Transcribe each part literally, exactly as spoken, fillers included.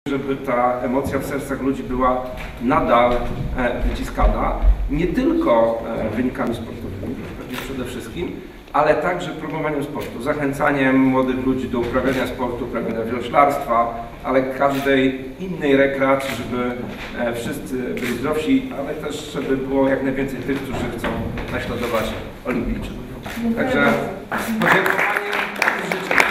Żeby ta emocja w sercach ludzi była nadal wyciskana, nie tylko wynikami sportowymi, pewnie przede wszystkim, ale także promowaniem sportu, zachęcaniem młodych ludzi do uprawiania sportu, uprawiania wioślarstwa, ale każdej innej rekreacji, żeby wszyscy byli zdrowsi, ale też żeby było jak najwięcej tych, którzy chcą naśladować olimpijczyków. Także podziękowanie i życzenia.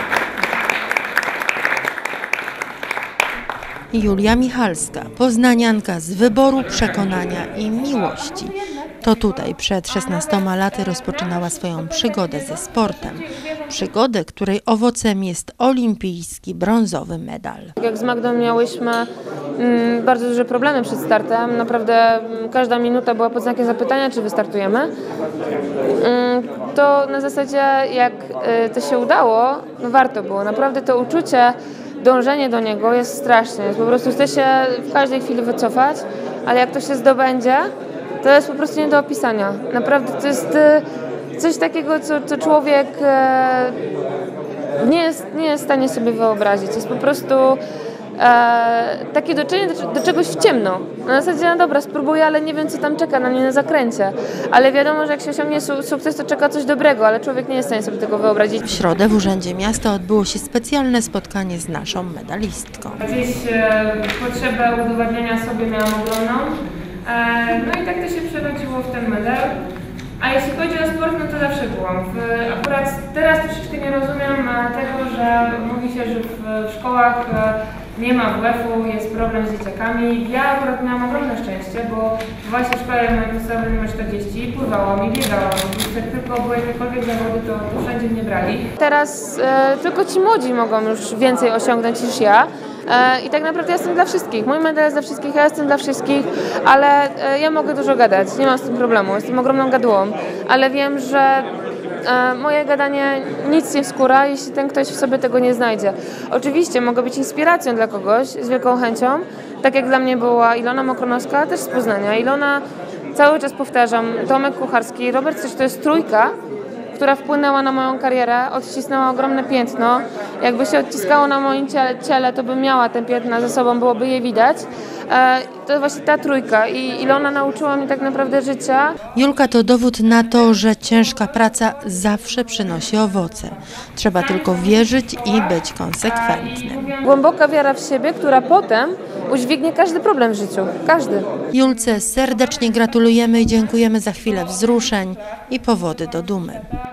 Julia Michalska, poznanianka z wyboru, przekonania i miłości. To tutaj przed szesnastoma laty rozpoczynała swoją przygodę ze sportem. Przygodę, której owocem jest olimpijski brązowy medal. Jak z Magdą miałyśmy mm, bardzo duże problemy przed startem. Naprawdę każda minuta była pod znakiem zapytania, czy wystartujemy. Mm, to na zasadzie jak y, to się udało, no warto było. Naprawdę to uczucie, dążenie do niego jest straszne. Po prostu chce się w każdej chwili wycofać, ale jak to się zdobędzie, to jest po prostu nie do opisania. Naprawdę to jest coś takiego, co, co człowiek nie jest, nie jest w stanie sobie wyobrazić. To jest po prostu e, takie doczenie do, do czegoś w ciemno. Na zasadzie, no dobra, spróbuję, ale nie wiem, co tam czeka na mnie na zakręcie. Ale wiadomo, że jak się osiągnie su sukces, to czeka coś dobrego, ale człowiek nie jest w stanie sobie tego wyobrazić. W środę w Urzędzie Miasta odbyło się specjalne spotkanie z naszą medalistką. Gdzieś e, potrzebę udowadniania sobie miałam ogromną. No i tak to się przerodziło w ten medal. A jeśli chodzi o sport, no to zawsze byłam. W, akurat teraz troszeczkę nie rozumiem tego, że mówi się, że w, w szkołach nie ma W F-u, jest problem z dzieciakami. Ja akurat miałam ogromne szczęście, bo właśnie w szkole mojej podstawowej numer czterdzieści pływało mi, biegało mi. Jak tylko były jakiekolwiek zawody, to, to wszędzie mnie brali. Teraz e, tylko ci młodzi mogą już więcej osiągnąć niż ja. I tak naprawdę ja jestem dla wszystkich. Mój medal jest dla wszystkich, ja jestem dla wszystkich, ale ja mogę dużo gadać, nie mam z tym problemu, jestem ogromną gadułą, ale wiem, że moje gadanie nic nie skóra, jeśli ten ktoś w sobie tego nie znajdzie. Oczywiście mogę być inspiracją dla kogoś z wielką chęcią, tak jak dla mnie była Ilona Mokronowska, też z Poznania. Ilona, cały czas powtarzam, Tomek Kucharski, Robert Coś, to jest trójka, która wpłynęła na moją karierę, odcisnęła ogromne piętno. Jakby się odciskało na moim ciele, ciele to bym miała te piętna ze sobą, byłoby je widać. E, to właśnie ta trójka i Ilona nauczyła mnie tak naprawdę życia. Julka to dowód na to, że ciężka praca zawsze przynosi owoce. Trzeba tylko wierzyć i być konsekwentnym. Głęboka wiara w siebie, która potem udźwignie każdy problem w życiu. Każdy. Julce serdecznie gratulujemy i dziękujemy za chwilę wzruszeń i powody do dumy.